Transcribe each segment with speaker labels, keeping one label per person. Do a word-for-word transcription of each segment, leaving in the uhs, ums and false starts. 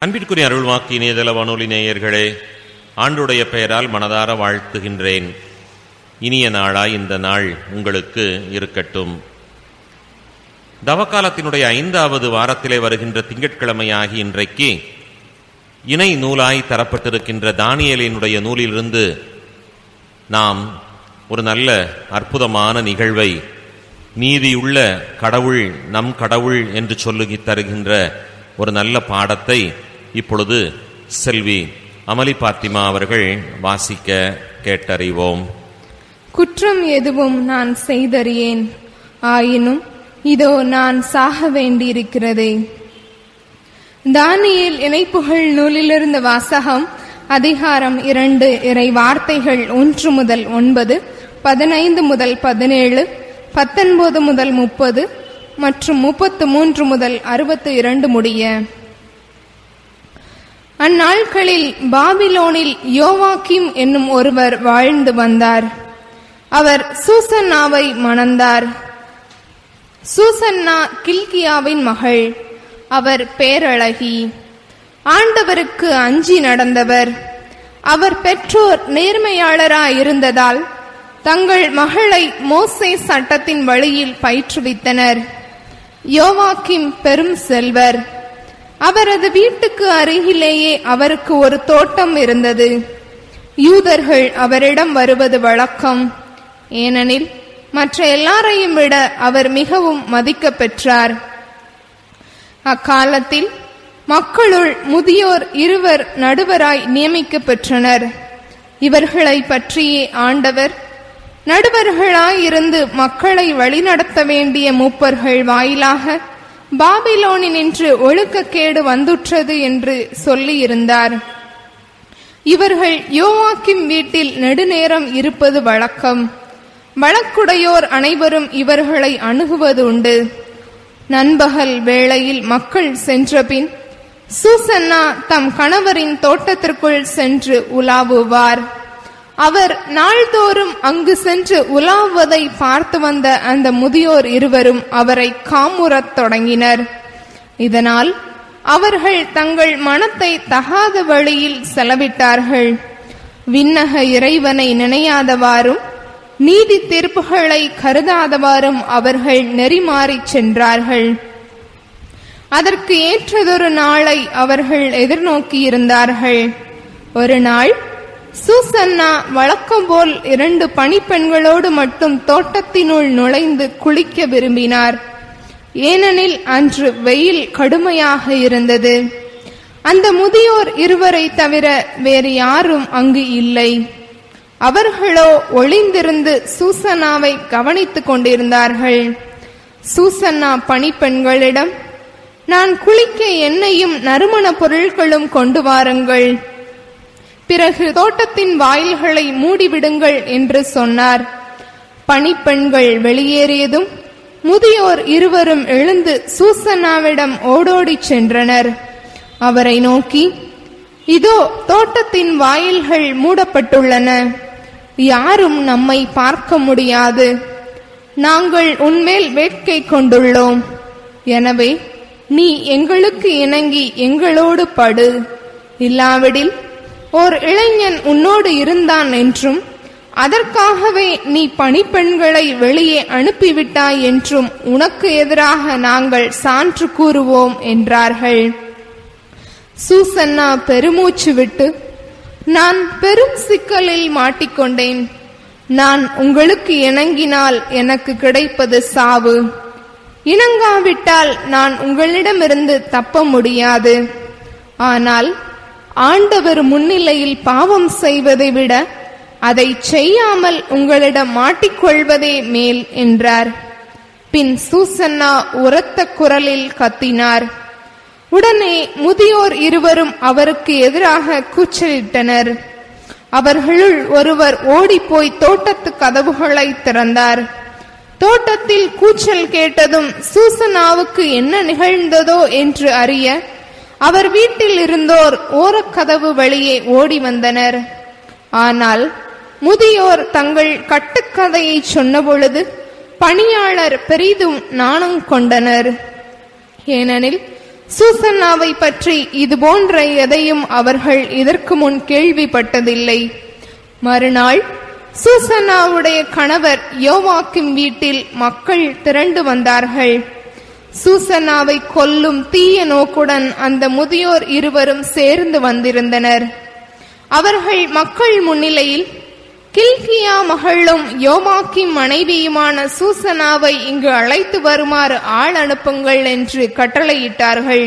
Speaker 1: அன்பிற்குரிய அருள்வாக்கு இணையதள வானொலி நேயர்களே, ஆண்டுடைய பெயரால் மனதார வாழ்த்துகின்றேன். இனிய நாளாய் இந்த நாள் உங்களுக்கு இருக்கட்டும். தவக்காலத்தினுடைய ஐந்தாவது வாரத்திலே வருகின்ற திங்கட்கிழமையாகி இன்றைக்கு இணை நூலாய் தரப்பட்டிருக்கின்ற தானியேலினுடைய நூலிலிருந்து நாம் ஒரு நல்ல அற்புதமான நிகழ்வை, நீதியுள்ள கடவுள் நம் கடவுள் என்று சொல்லி தருகின்ற ஒரு நல்ல பாடத்தை இப்பொழுது செல்வி அமலி பாத்திமா அவர்கள் வாசிக்க கேட்டறிவோம்.
Speaker 2: குற்றம் எதுவும் நான் செய்தறியேன், ஆயினும் இதோ நான் சாக வேண்டியிருக்கிறதே. தானியேல் இணைப்புகள் நூலிலிருந்து வாசகம். அதிகாரம் இரண்டு. இறை வார்த்தைகள் ஒன்று முதல் ஒன்பது, பதினைந்து முதல் பதினேழு, பத்தொன்பது முதல் முப்பது மற்றும் முப்பத்து மூன்று முதல் அறுபத்து இரண்டு முடிய. அந்நாட்களில் பாபிலோனில் யோவாக்கிம் என்னும் ஒருவர் வாழ்ந்து வந்தார். அவர் சூசன்னாவை மணந்தார். சூசன்னா கில்கியாவின் மகள். அவர் பேரழகி, ஆண்டவருக்கு அஞ்சி நடந்தவர். அவர் பெற்றோர் நேர்மையாளராயிருந்ததால் தங்கள் மகளை மோசே சட்டத்தின் வழியில் பயிற்றுவித்தனர். யோவாக்கிம் பெரும் செல்வர். அவரது வீட்டுக்கு அருகிலேயே அவருக்கு ஒரு தோட்டம் இருந்தது. யூதர்கள் அவரிடம் வருவது வழக்கம். ஏனெனில் மற்ற எல்லாரையும் விட அவர் மிகவும் மதிக்க பெற்றார். அக்காலத்தில் மக்களுள் முதியோர் இருவர் நடுவராய் நியமிக்க பெற்றனர். இவர்களை பற்றியே ஆண்டவர், நடுவர்களாயிருந்து மக்களை வழிநடத்த வேண்டிய மூப்பர்கள் வாயிலாக பாபிலோனினின்று ஒழுக்கக்கேடு வந்துற்றது என்று சொல்லியிருந்தார். இவர்கள் யோவாக்கிம் வீட்டில் நெடுநேரம் இருப்பது வழக்கம். வழக்குடையோர் அனைவரும் இவர்களை அணுகுவது உண்டு. நண்பகல் வேளையில் மக்கள் சென்றபின் சூசன்னா தம் கணவரின் தோட்டத்திற்குள் சென்று உலாவுவார். அவர் நாள்தோறும் அங்கு சென்று உலாவுவதை பார்த்து வந்த அந்த முதியோர் இருவரும் அவரை காமுறத் தொடங்கினர். இதனால் அவர்கள் தங்கள் மனத்தை தகாத வழியில் செலவிட்டார்கள். விண்ணக இறைவனை நினையாதவாறும் நீதி தீர்ப்புகளை கருதாதவாறும் அவர்கள் நெறிமாறி சென்றார்கள். அதற்கு ஏற்றதொரு நாளை அவர்கள் எதிர்நோக்கியிருந்தார்கள். ஒரு நாள் சூசன்னா வழக்கம் போல் இரண்டு பணிப்பெண்களோடு மட்டும் தோட்டத்தினுள் நுழைந்து குளிக்க விரும்பினார். ஏனெனில் அன்று வெயில் கடுமையாக இருந்தது. அந்த முதியோர் இருவரை தவிர வேறு யாரும் அங்கு இல்லை. அவர்களோ ஒளிந்திருந்து சூசன்னாவை கவனித்துக் கொண்டிருந்தார்கள். சூசன்னா பணிப்பெண்களிடம், நான் குளிக்க எண்ணெயும் நறுமண பொருட்களும் கொண்டு வாருங்கள், பிறகு தோட்டத்தின் வாயில்களை மூடிவிடுங்கள் என்று சொன்னார். பணிப்பெண்கள் வெளியேறியதும் முதியோர் இருவரும் எழுந்து சூசன்னாவிடம் ஓடோடி சென்றனர். அவரை நோக்கி, இதோ தோட்டத்தின் வாயில்கள் மூடப்பட்டுள்ளன, யாரும் நம்மை பார்க்க முடியாது. நாங்கள் உன்மேல் வேட்கை கொண்டுள்ளோம். எனவே நீ எங்களுக்கு இணங்கி எங்களோடு படு. இல்லாவிடில் ஓர் இளைஞன் உன்னோடு இருந்தான் என்றும் அதற்காகவே நீ பணிப்பெண்களை வெளியே அனுப்பிவிட்டாய் என்றும் உனக்கு எதிராக நாங்கள் சான்று கூறுவோம் என்றார்கள். சூசன்னா பெருமூச்சு விட்டு, நான் பெரும் சிக்கலில் மாட்டிக்கொண்டேன். நான் உங்களுக்கு இணங்கினால் எனக்கு கிடைப்பது சாவு. இணங்காவிட்டால் நான் உங்களிடமிருந்து தப்ப முடியாது. ஆனால் ஆண்டவர் முன்னிலையில் பாவம் செய்வதை விட அதை செய்யாமல் உங்களிடம் மாட்டிக்கொள்வதே மேல் என்றார். பின் சூசன்னா உரத்த குரலில் கத்தினார். உடனே முதியோர் இருவரும் அவருக்கு எதிராக கூச்சலிட்டனர். அவர்களுள் ஒருவர் ஓடிப்போய் தோட்டத்து கதவுகளை திறந்தார். தோட்டத்தில் கூச்சல் கேட்டதும் சூசன்னாவுக்கு என்ன நிகழ்ந்ததோ என்று அறிய அவர் வீட்டில் இருந்தோர் ஓரக்கதவு வழியே ஓடி வந்தனர். ஆனால் முதியோர் தங்கள் கட்டுக்கதையை சொன்னபொழுது பணியாளர் பெரிதும் நாணம் கொண்டனர். ஏனெனில் சூசன்னாவை பற்றி இது போன்ற எதையும் அவர்கள் இதற்கு முன் கேள்விப்பட்டதில்லை. மறுநாள் சூசன்னாவுடைய கணவர் யோவாக்கிம் வீட்டில் மக்கள் திரண்டு வந்தார்கள். சூசன்னாவை கொல்லும் தீய நோக்குடன் அந்த முதியோர் இருவரும் சேர்ந்து வந்திருந்தனர். அவர்கள் மக்கள் முன்னிலையில் கில்கியா மகளும் யோவாக்கிம் மனைவியுமான சூசன்னாவை இங்கு அழைத்து வருமாறு ஆள் அனுப்புங்கள் என்று கட்டளையிட்டார்கள்.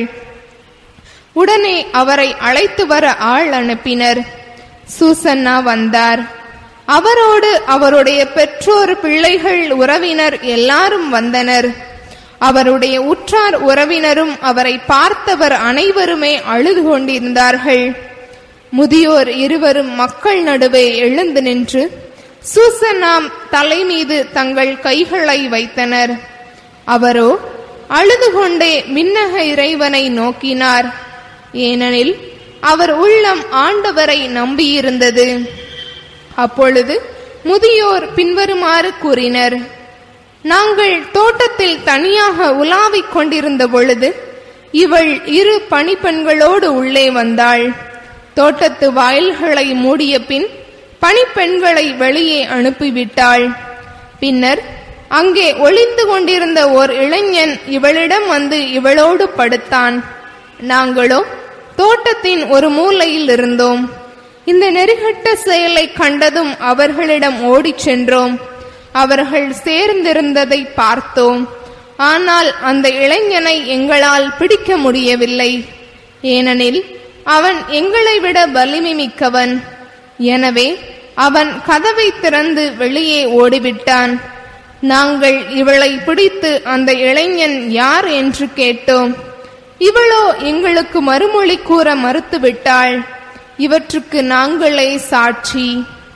Speaker 2: உடனே அவரை அழைத்து வர ஆள் அனுப்பினர். சூசன்னா வந்தார். அவரோடு அவருடைய பெற்றோர், பிள்ளைகள், உறவினர் எல்லாரும் வந்தனர். அவருடைய உற்றார் உறவினரும் அவரை பார்த்தவர் அனைவருமே அழுது கொண்டிருந்தார்கள். முதியோர் இருவரும் மக்கள் நடுவே எழுந்து நின்று சூசன்னா தலை மீது தங்கள் கைகளை வைத்தனர். அவரோ அழுது கொண்டே விண்ணக இறைவனை நோக்கினார். ஏனெனில் அவர் உள்ளம் ஆண்டவரை நம்பியிருந்தது. அப்பொழுது முதியோர் பின்வருமாறு கூறினர்: நாங்கள் தோட்டத்தில் தனியாக உலாவிக் கொண்டிருந்த பொழுது இவள் இரு பணிப்பெண்களோடு உள்ளே வந்தாள். தோட்டத்து வாயில்களை மூடிய பின் பணிப்பெண்களை வெளியே அனுப்பிவிட்டாள். பின்னர் அங்கே ஒளிந்து கொண்டிருந்த ஓர் இளைஞன் இவளிடம் வந்து இவளோடு படுத்தான். நாங்களோ தோட்டத்தின் ஒரு மூலையில் இருந்தோம். இந்த நெறிகட்ட செயலை கண்டதும் அவர்களிடம் ஓடிச் சென்றோம். அவர்கள் சேர்ந்திருந்ததை பார்த்தோம். ஆனால் அந்த இளைஞனை எங்களால் பிடிக்க முடியவில்லை. ஏனெனில் அவன் எங்களை விட வலிமை மிக்கவன். எனவே அவன் கதவை திறந்து வெளியே ஓடிவிட்டான். நாங்கள் இவளை பிடித்து அந்த இளைஞன் யார் என்று கேட்டோம். இவளோ எங்களுக்கு மறுமொழி கூற மறுத்துவிட்டாள். இவற்றுக்கு நாங்களே சாட்சி.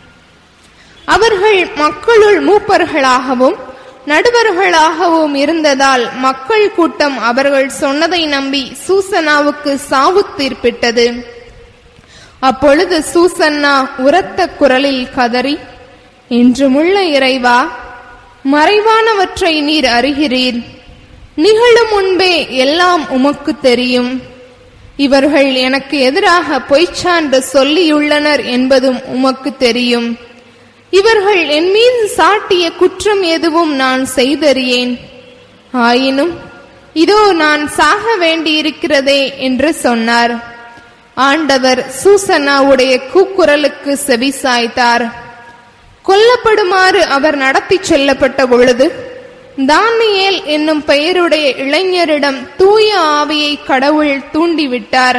Speaker 2: அவர்கள் மக்களுள் மூப்பர்களாகவும் நடுவர்களாகவும் இருந்ததால் மக்கள் கூட்டம் அவர்கள் சொன்னதை நம்பி சூசன்னாவுக்கு சாவு தீர்ப்பிட்டது. அப்பொழுது சூசன்னா உரத்த குரலில் கதறி, என்றுமுள்ள இறைவா, மறைவானவற்றை நீர் அறிகிறீர். நிகழும் முன்பே எல்லாம் உமக்கு தெரியும். இவர்கள் எனக்கு எதிராக பொய்ச்சான்று சொல்லியுள்ளனர் என்பதும் உமக்கு தெரியும். இவர்கள் என் மீது சாட்டிய குற்றம் எதுவும் நான் செய்தறியேன். ஆயினும் இதோ நான் சாக வேண்டியிருக்கிறதே என்று சொன்னார். ஆண்டவர் சூசன்னாவுடைய கூக்குரலுக்கு செவிசாய்த்தார். கொல்லப்படுமாறு அவர் நடத்தி செல்லப்பட்ட பொழுது தானியேல் என்னும் பெயருடைய இளைஞரிடம் தூய ஆவியை கடவுள் தூண்டிவிட்டார்.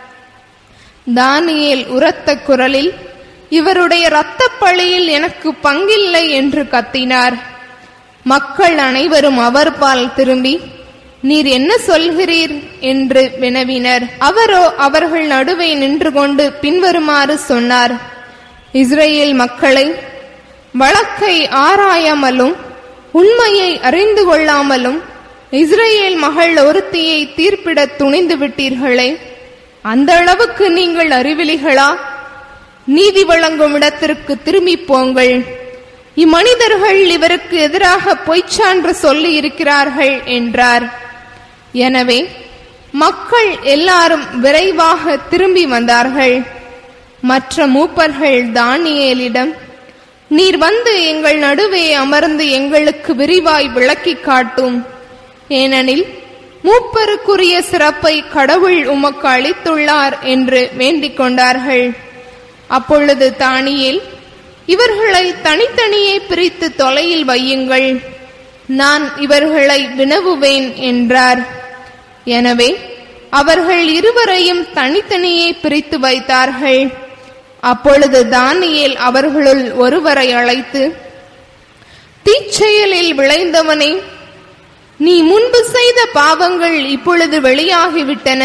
Speaker 2: தானியேல் உரத்த குரலில், இவருடைய இரத்த பழியில் எனக்கு பங்கில்லை என்று கத்தினார். மக்கள் அனைவரும் அவர் பால் திரும்பி, நீர் என்ன சொல்கிறீர் என்று வினவினர். அவரோ அவர்கள் நடுவே நின்று கொண்டு பின்வருமாறு சொன்னார்: இஸ்ரேல் மக்களை, வழக்கை ஆராயாமலும் உண்மையை அறிந்து கொள்ளாமலும் இஸ்ரேல் மகள் ஒருத்தியை தீர்ப்பிட துணிந்து விட்டீர்களே, அந்த அளவுக்கு நீங்கள் அறிவிலிகளா? நீதி வழங்கும் இடத்திற்கு திரும்பி போங்கள். இம்மனிதர்கள் இவருக்கு எதிராக பொய்ச்சான்று சொல்லி இருக்கிறார்கள் என்றார். எனவே மக்கள் எல்லாரும் விரைவாக திரும்பி வந்தார்கள். மற்ற மூப்பர்கள் தானியேலிடம், நீர் வந்து எங்கள் நடுவே அமர்ந்து எங்களுக்கு விரிவாய் விளக்கி காட்டும். ஏனெனில் மூப்பருக்குரிய சிறப்பை கடவுள் உமக்கு அளித்துள்ளார் என்று வேண்டிக் கொண்டார்கள். அப்பொழுது தானியேல், இவர்களை தனித்தனியே பிரித்து தொலையில் வையுங்கள், நான் இவர்களை வினவுவேன் என்றார். எனவே அவர்கள் இருவரையும் தனித்தனியே பிரித்து வைத்தார்கள். அப்பொழுது தானியேல் அவர்களுள் ஒருவரை அழைத்து, தீச்செயலில் விளைந்தவனே, நீ முன்பு செய்த பாவங்கள் இப்பொழுது வெளியாகிவிட்டன.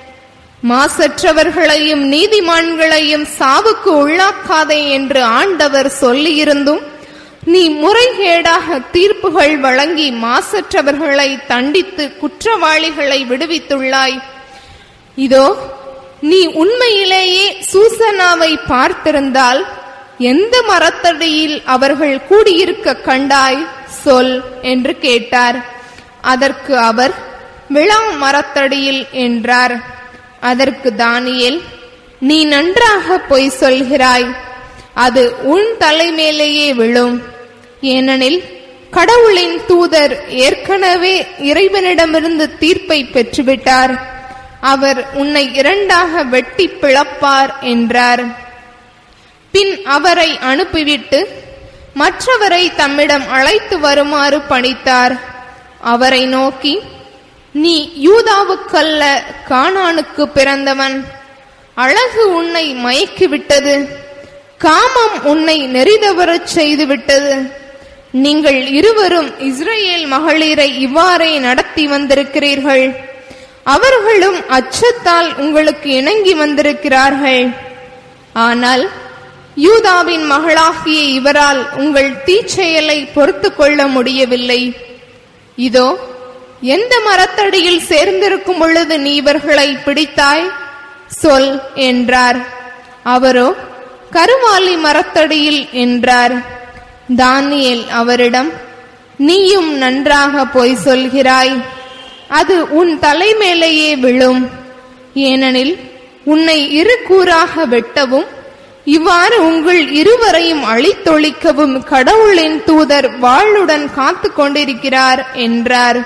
Speaker 2: மாசற்றவர்களையும் நீதிமான்களையும் சாவுக்கு உள்ளாக்காதே என்று ஆண்டவர் சொல்லியிருந்தும் நீ முறைகேடாக தீர்ப்புகள் வழங்கி மாசற்றவர்களை தண்டித்து குற்றவாளிகளை விடுவித்துள்ளாய். இதோ நீ உண்மையிலேயே சூசன்னாவை பார்த்திருந்தால் எந்த மரத்தடியில் அவர்கள் கூடியிருக்க கண்டாய் சொல் என்று கேட்டார். அதற்கு அவர், விழா மரத்தடியில் என்றார். அதற்கு தானியேல், நீ நன்றாக பொய் சொல்கிறாய், அது உன் தலைமேலேயே விழும். ஏனெனில் கடவுளின் தூதர் ஏற்கனவே இறைவனிடமிருந்து தீர்ப்பை பெற்றுவிட்டார். அவர் உன்னை இரண்டாக வெட்டி பிளப்பார் என்றார். பின் அவரை அனுப்பிவிட்டு மற்றவரை தம்மிடம் அழைத்து வருமாறு பணித்தார். அவரை நோக்கி, நீ யூதாவுக்கல்ல கானானுக்கு பிறந்தவன். அழகு உன்னை மயக்கிவிட்டது, காமம் உன்னை நெறிதவரச் செய்துவிட்டது. நீங்கள் இருவரும் இஸ்ரேல் மகளிரை இவ்வாறே நடத்தி வந்திருக்கிறீர்கள். அவர்களும் அச்சத்தால் உங்களுக்கு இணங்கி வந்திருக்கிறார்கள். ஆனால் யூதாவின் மகளாகிய இவரால் உங்கள் தீச்செயலை பொறுத்து கொள்ள முடியவில்லை. இதோ, எந்த மரத்தடியில் சேர்ந்திருக்கும் பொழுது நீ இவர்களை பிடித்தாய்? சொல் என்றார். அவரோ, கருவாலி மரத்தடியில் என்றார். தானியேல் அவரிடம், நீயும் நன்றாக பொய் சொல்கிறாய், அது உன் தலைமேலேயே விழும். ஏனெனில் உன்னை இரு கூறாக வெட்டவும் இவ்வாறு உங்கள் இருவரையும் அழித்தொழிக்கவும் கடவுளின் தூதர் வாளுடன் காத்து கொண்டிருக்கிறார் என்றார்.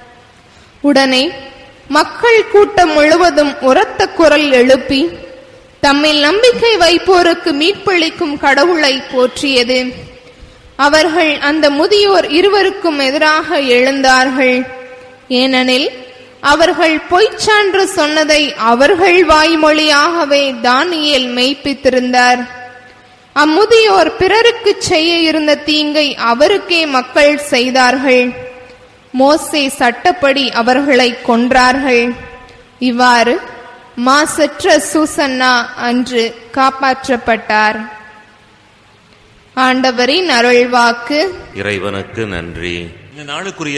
Speaker 2: உடனே மக்கள் கூட்டம் முழுவதும் உரத்த குரல் எழுப்பி தம்மில் நம்பிக்கை வைப்போருக்கு மீட்பளிக்கும் கடவுளை போற்றியது. அவர்கள் அந்த முதியோர் இருவருக்கும் எதிராக எழுந்தார்கள். ஏனெனில் அவர்கள் பொய்ச்சான்று சொன்னதை அவர்கள் வாய்மொழியாகவே தானியேல் மெய்ப்பித்திருந்தார். அம்முதியோர் பிறருக்கு செய்ய இருந்த தீங்கை அவருக்கே மக்கள் செய்தார்கள். மோசே சட்டப்படி அவர்களை கொன்றார்கள். இவ்வாறு மாசற்ற சூசன்னா அன்று காப்பாற்றப்பட்டார். ஆண்டவரின் அருள்வாக்கு.
Speaker 1: இறைவனுக்கு நன்றி. இந்த நாளுக்குரிய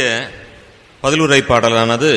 Speaker 1: பதிலுரை பாடலானது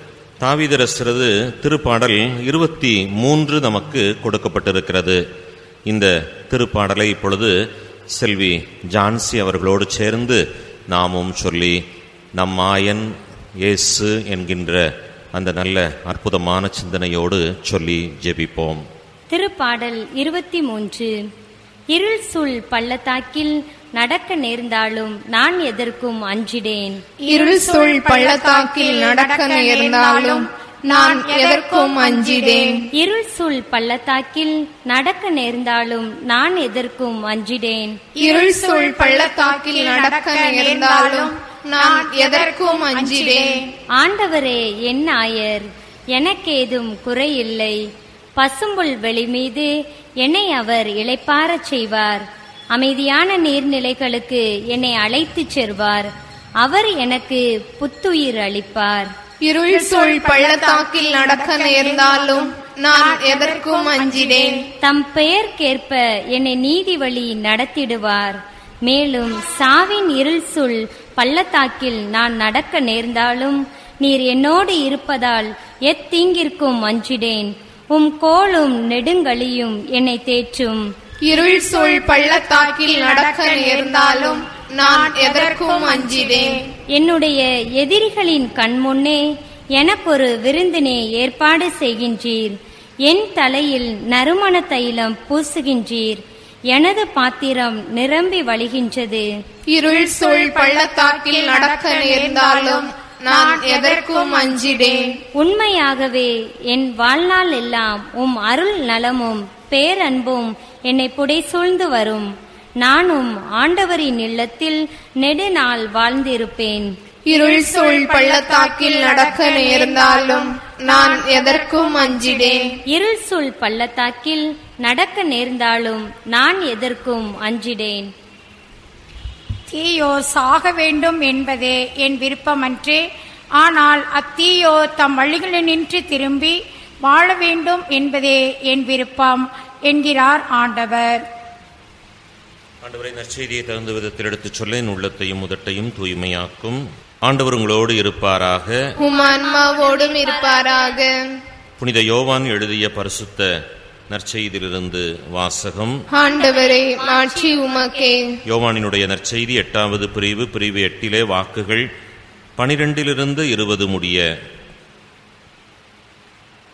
Speaker 1: தாவீதரசரது திருப்பாடல் இருபத்தி மூன்று நமக்கு கொடுக்கப்பட்டிருக்கிறது. இந்த திருப்பாடலை இப்பொழுது செல்வி ஜான்சி அவர்களோடு சேர்ந்து நாமும் சொல்லி நம் மாயன் இயேசு என்கின்ற அந்த நல்ல அற்புதமான சிந்தனையோடு சொல்லி ஜெபிப்போம்.
Speaker 3: திருப்பாடல் இருபத்தி மூன்று. இருள் சூழ் பள்ளத்தாக்கில் நடக்க நேர்ந்தாலும் நான் எதற்கும் அஞ்சிடேன்.
Speaker 2: இருள் சூழ் பள்ளத்தாக்கில் நடக்க நேர்ந்தாலும் நான் எதற்கும் அஞ்சிடேன்.
Speaker 3: இருள் சூழ் பள்ளத்தாக்கில் நடக்க நேர்ந்தாலும் நான் எதற்கும் அஞ்சிடேன்.
Speaker 2: இருள் சூழ் பள்ளத்தாக்கில் நடக்க நேர்ந்தாலும் நான் எதற்கும் அஞ்சிடேன்.
Speaker 3: ஆண்டவரே என் ஆயர், எனக்கேதும் குறையில்லை. பசும்புல் வெளி மீது என்னை அவர் இளைப்பாரச் செய்வார். அமைதியான நீர்நிலைகளுக்கு என்னை அழைத்துச் செல்வார். அவர் எனக்கு புத்துயிர் அளிப்பார்.
Speaker 2: இருள் சூழ் பள்ளத்தாக்கில் நடக்க நேர்ந்தாலும் நான் எதற்கும் அஞ்சிடேன்.
Speaker 3: தம் பெயர்க்கேற்ப என்னை நீதி வழி நடத்திடுவார். மேலும் சாவின் இருள் சூழ் பள்ளத்தாக்கில் நான் நடக்க நேர்ந்தாலும் நீர் என்னோடு இருப்பதால் எத்தீங்கிற்கும் அஞ்சிடேன். உம் கோலும் நெடுங்கலியும் என்னை தேற்றும்.
Speaker 2: இருள் சூழ் பள்ளத்தாக்கில் நடக்க நேர்ந்தாலும் நான் எதற்கும் அஞ்சிடேன்.
Speaker 3: என்னுடைய எதிரிகளின் கண்முன்னே எனக்கொரு விருந்தினை ஏற்பாடு செய்கின்றீர். என் தலையில் நறுமண தைலம் பூசுகின்றீர். எனது பாத்திரம் நிரம்பி வழிகின்றது.
Speaker 2: இருள் சூழ் பள்ளத்தாக்கில் நடக்க நேர்ந்தாலும் நான் எதற்கும் அஞ்சிடேன்.
Speaker 3: உண்மையாகவே என் வாழ்நாள் எல்லாம் உம் அருள் நலமும் பேரன்பும் என்னை புடை சூழ்ந்து வரும். நானும் ஆண்டவரின் இல்லத்தில் நெடுநாள் வாழ்ந்திருப்பேன்.
Speaker 2: இருள் சூழ் பள்ளத்தாக்கில் நடக்க நேர்ந்தாலும் நான் எதற்கும் அஞ்சிடேன்.
Speaker 3: இருள் சூழ் பள்ளத்தாக்கில் நடக்க நேர்ந்தாலும் நான் எதற்கும் அஞ்சிடேன்.
Speaker 4: தீயோ சாக வேண்டும் என்பதே என் விருப்பமன்றே, ஆனால் அத்தீயோ தம் வழிகளினின்று திரும்பி வாழ வேண்டும் என்பதே என் விருப்பம் என்கிறார் ஆண்டவர்.
Speaker 1: ஆண்டவரை நற்செய்தியை தகுந்த விதத்தில் எடுத்துச் சொல்ல என் உள்ளத்தையும் உதட்டையும் தூய்மையாக்கும். ஆண்டவர் உங்களோடு இருப்பாராக,
Speaker 2: உம் ஆன்மாவோடும் இருப்பாராக.
Speaker 1: புனித யோவான் எழுதிய பரிசுத்த நற்செய்தியிலிருந்து வாசகம்.
Speaker 2: ஆண்டவரே மாட்சி உமக்கே.
Speaker 1: யோவானினுடைய நற்செய்தி எட்டாவது பிரிவு பிரிவு எட்டிலே வாக்குகள் பனிரெண்டிலிருந்து இருபது முடிய.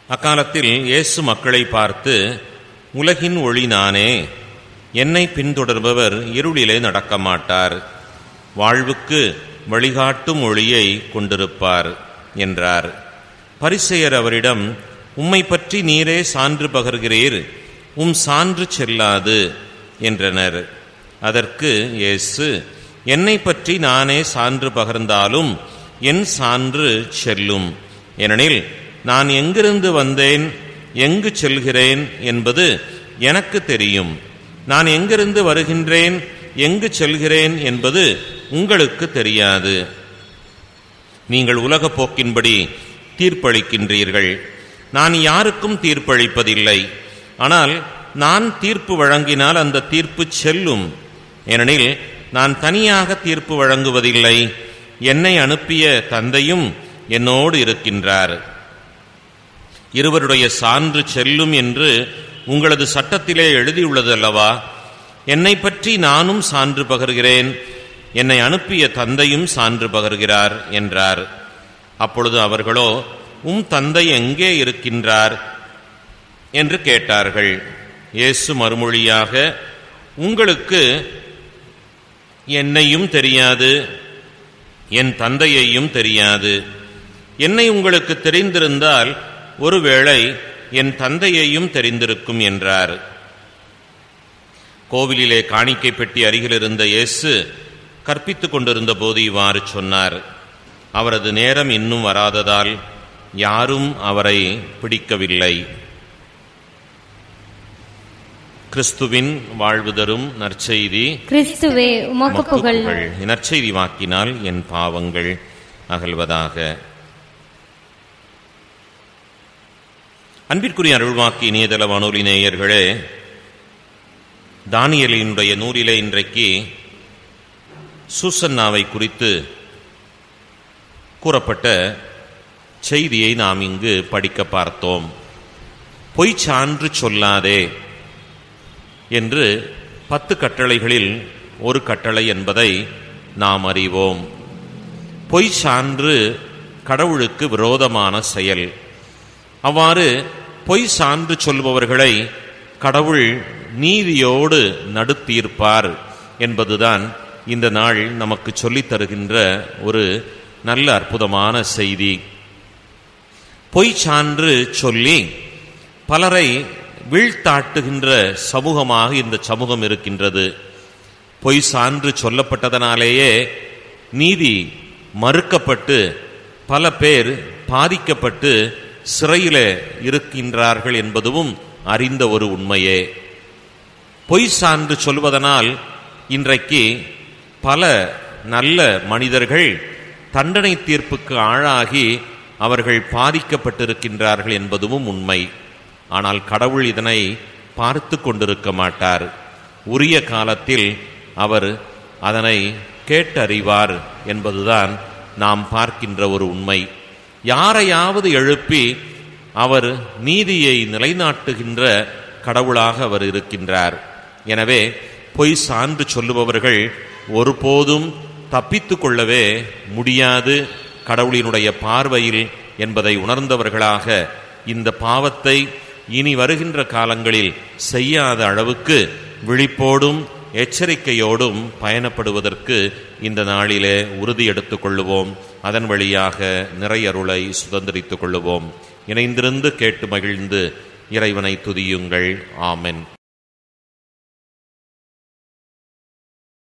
Speaker 1: அக்காலத்தில் இயேசு மக்களை பார்த்து, உலகின் ஒளி நானே, என்னை பின்தொடர்பவர் இருளிலே நடக்க மாட்டார், வாழ்வுக்கு வழிகாட்டும் ஒளியை கொண்டிருப்பார் என்றார். பரிசேயர் அவரிடம், உம்மை பற்றி நீரே சான்று பகர்கிறீர், உம் சான்று செல்லாது என்றனர். அதற்கு இயேசு, என்னை பற்றி நானே சான்று பகர்ந்தாலும் என் சான்று செல்லும். ஏனெனில் நான் எங்கிருந்து வந்தேன், எங்கு செல்கிறேன் என்பது எனக்கு தெரியும். நான் எங்கிருந்து வருகின்றேன், எங்கு செல்கிறேன் என்பது உங்களுக்கு தெரியாது. நீங்கள் உலகப் போக்கின்படி தீர்ப்பளிக்கின்றீர்கள். நான் யாருக்கும் தீர்ப்பளிப்பதில்லை. ஆனால் நான் தீர்ப்பு வழங்கினால் அந்த தீர்ப்பு செல்லும். ஏனெனில் நான் தனியாக தீர்ப்பு வழங்குவதில்லை, என்னை அனுப்பிய தந்தையும் என்னோடு இருக்கின்றார். இருவருடைய சான்று செல்லும் என்று உங்களது சட்டத்திலே எழுதியுள்ளது அல்லவா? என்னை பற்றி நானும் சான்று பகர்கிறேன், என்னை அனுப்பிய தந்தையும் சான்று பகர்கிறார் என்றார். அப்பொழுது அவர்களோ, உம் தந்தை எங்கே இருக்கின்றார் என்று கேட்டார்கள். இயேசு மறுமொழியாக, உங்களுக்கு என்னையும் தெரியாது, என் தந்தையையும் தெரியாது. என்னை உங்களுக்கு தெரிந்திருந்தால் ஒருவேளை என் தந்தையையும் தெரிந்திருக்கும் என்றார். கோவிலிலே காணிக்கை பெட்டி அருகில் இருந்த இயேசு கற்பித்துக் கொண்டிருந்த போது இவ்வாறு சொன்னார். அவரது நேரம் இன்னும் வராததால் யாரும் அவரை பிடிக்கவில்லை. கிறிஸ்துவின் வாழ்வு தரும் நற்செய்தி.
Speaker 3: கிறிஸ்துவே உமக்கு புகழ்.
Speaker 1: நற்செய்தி வாக்கினால் என் பாவங்கள் அகல்வதாக. அன்பிற்குரிய அருள்வாக்கு இணையதள வானொலி நேயர்களே, தானியேலினுடைய நூலிலே இன்றைக்கு சூசன்னாவை குறித்து கூறப்பட்ட செய்தியை நாம் இங்கு படிக்க பார்த்தோம். பொய் சான்று சொல்லாதே என்று பத்து கட்டளைகளில் ஒரு கட்டளை என்பதை நாம் அறிவோம். பொய் சான்று கடவுளுக்கு விரோதமான செயல். அவ்வாறு பொய் சான்று சொல்பவர்களை கடவுள் நீதியோடு நடுத்தீர்ப்பார் என்பதுதான் இந்த நாள் நமக்கு சொல்லித் தருகின்ற ஒரு நல்ல அற்புதமான செய்தி. பொய் சான்று சொல்லி பலரை வீழ்த்தாட்டுகின்ற சமூகமாக இந்த சமூகம் இருக்கின்றது. பொய் சான்று சொல்லப்பட்டதனாலேயே நீதி மறுக்கப்பட்டு பல பேர் பாதிக்கப்பட்டு சிறையிலே இருக்கின்றார்கள் என்பதும் அறிந்த ஒரு உண்மையே. பொய் சான்று சொல்வதனால் இன்றைக்கு பல நல்ல மனிதர்கள் தண்டனை தீர்ப்புக்கு ஆளாகி அவர்கள் பாதிக்கப்பட்டிருக்கின்றார்கள் என்பதும் உண்மை. ஆனால் கடவுள் இதனை பார்த்து கொண்டிருக்க மாட்டார். உரிய காலத்தில் அவர் அதனை கேட்டறிவார் என்பதுதான் நாம் பார்க்கின்ற ஒரு உண்மை. யாரையாவது எழுப்பி அவர் நீதியை நிலைநாட்டுகின்ற கடவுளாக அவர் இருக்கின்றார். எனவே பொய் சான்று சொல்லுபவர்கள் ஒருபோதும் தப்பித்து கொள்ளவே முடியாது கடவுளினுடைய பார்வையில் என்பதை உணர்ந்தவர்களாக இந்த பாவத்தை இனி வருகின்ற காலங்களில் செய்யாத அளவுக்கு விழிப்போடும் எச்சரிக்கையோடும் பயணப்படுவதற்கு இந்த நாளிலே உறுதி எடுத்துக் கொள்ளுவோம். அதன் வழியாக நிறையருளை சுதந்திரித்துக் கொள்ளுவோம். இணைந்திருந்து கேட்டு மகிழ்ந்து இறைவனை துதியுங்கள். ஆமென்.